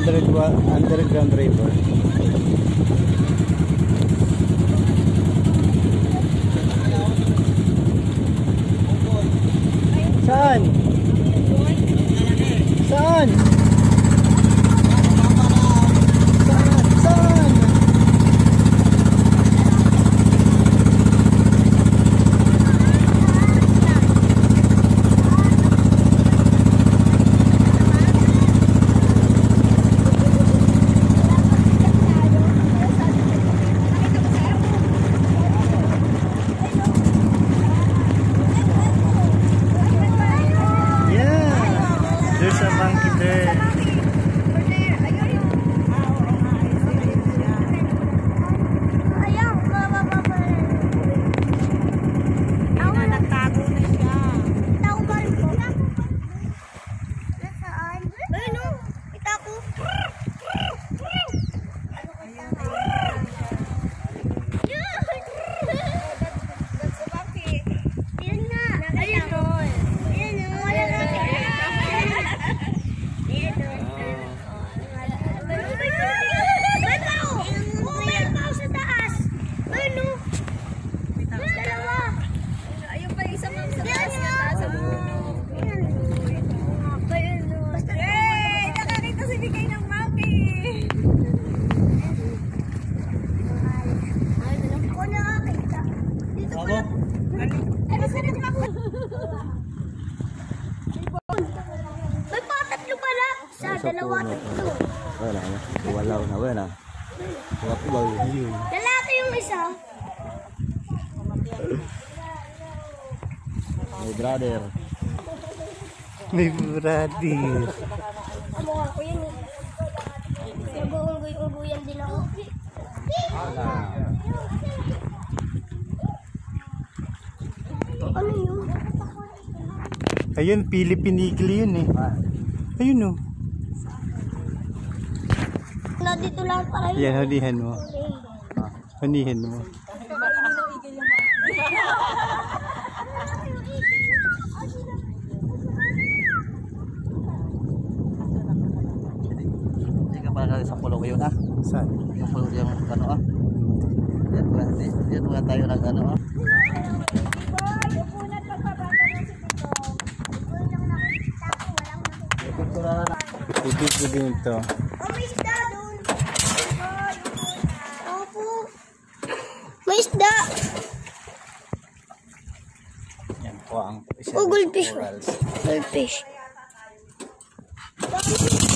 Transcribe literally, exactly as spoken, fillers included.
underground, underground river. Saan? Saan? Saan? Saan? There's a monkey there. May patatlo pala sa dalawa tatlo. Wala na, walaw na, wala na. Wala yun. Lalaki yung isa. My brother. My brother. Amo ako yun eh. Nag-uunggoy-unggoyan din ako. Ano yun? Ayun, Philippine Eagle yun eh. Ayun oh. Na dito lang para yun. Yan, hulihan mo. Hulihan mo. Hindi ka para sa pulo yun ah. Saan? Yung pulo yung ano ah. Yan ba? Yan ba tayo ng ano ah. Ibig din ito. Oh, may isda doon. Opo. May isda. Yan po ang Oh, goldfish. Goldfish.